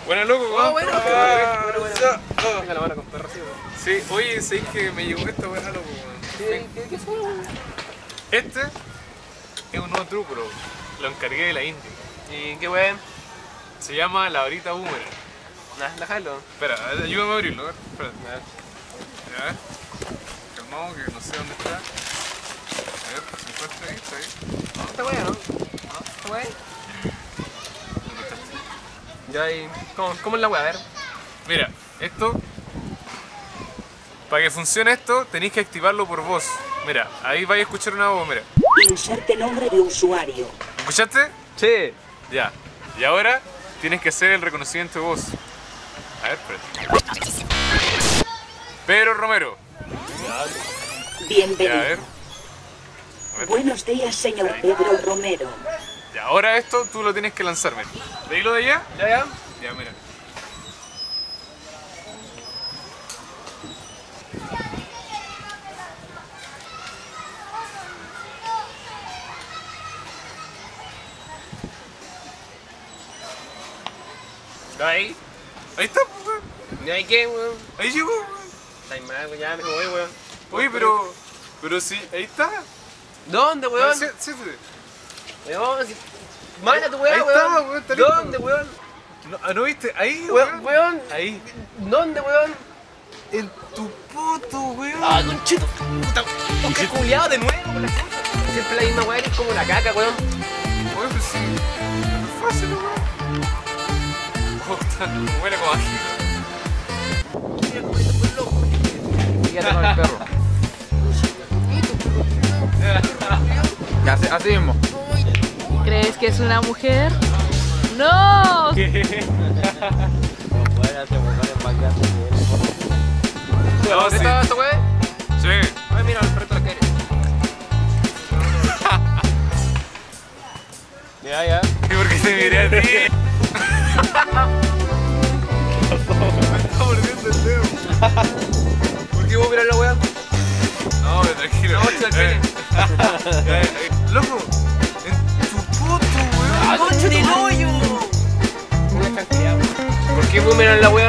Buena loco, Oh, bueno. Venga la mano con perro, sí, oye, sé que me llegó esta buena loco, weón. ¿Qué fue? Este es un nuevo truco, bro. Lo encargué de la India. ¿Y qué weón? Se llama la varita boomerang. Nah, déjalo. Espera, ayúdame a abrirlo, a ver. Espérate. A ver. Calmado, que no sé dónde está. A ver, se encuentra ahí, está ahí. Esta weá, ¿no? Esta weá. Ya ahí. ¿Cómo es la weá? A ver. Mira, esto. Para que funcione esto, tenéis que activarlo por voz. Mira, ahí vais a escuchar una voz, mira. Inserte nombre de usuario. ¿Escuchaste? Sí. Ya. Y ahora tienes que hacer el reconocimiento de voz. A ver, espérate. Pedro Romero. Ya, a Bienvenido. ver. Buenos días, señor Pedro Romero. Ya, ahora esto tú lo tienes que lanzar, mira. ¿Veis lo de allá? Ya. Ya, mira. Ahí. Ahí está, pues, weón. ¿Y ahí qué, weón? Ahí llegó, weón. Está mal, weón. Ya me voy, weón. Oye, pero sí, ahí está. ¿Dónde, weón? Sí. Weón, si... Manda tu Ahí weón, está, weón. weón, está listo. ¿Dónde, weón? ¿No viste? Ahí, Weón. Ahí. ¿Dónde, weón? En tu poto, weón. Ah, conchito. Puta. Qué culiado de nuevo con las cosas. Siempre la misma weón, es como la caca, weón. Oye, pues sí. Es fácil, weón. Huele como ají. Fíjate con el perro. Así mismo. ¿Crees que es una mujer? ¡No! No, sí. ¿Está esta weón? Sí. Ay, mira, el perrito la quiere. Ya. ¿Y por qué te miré a ti? Me está mordiendo el dedo. ¿Por qué vos miras la weón? No, pero tranquilo. No, chaval. Loco, en tu poto, weón. ¡Ah, concho del hoyo! Una tranquilidad. ¿Por qué vos miras la weón?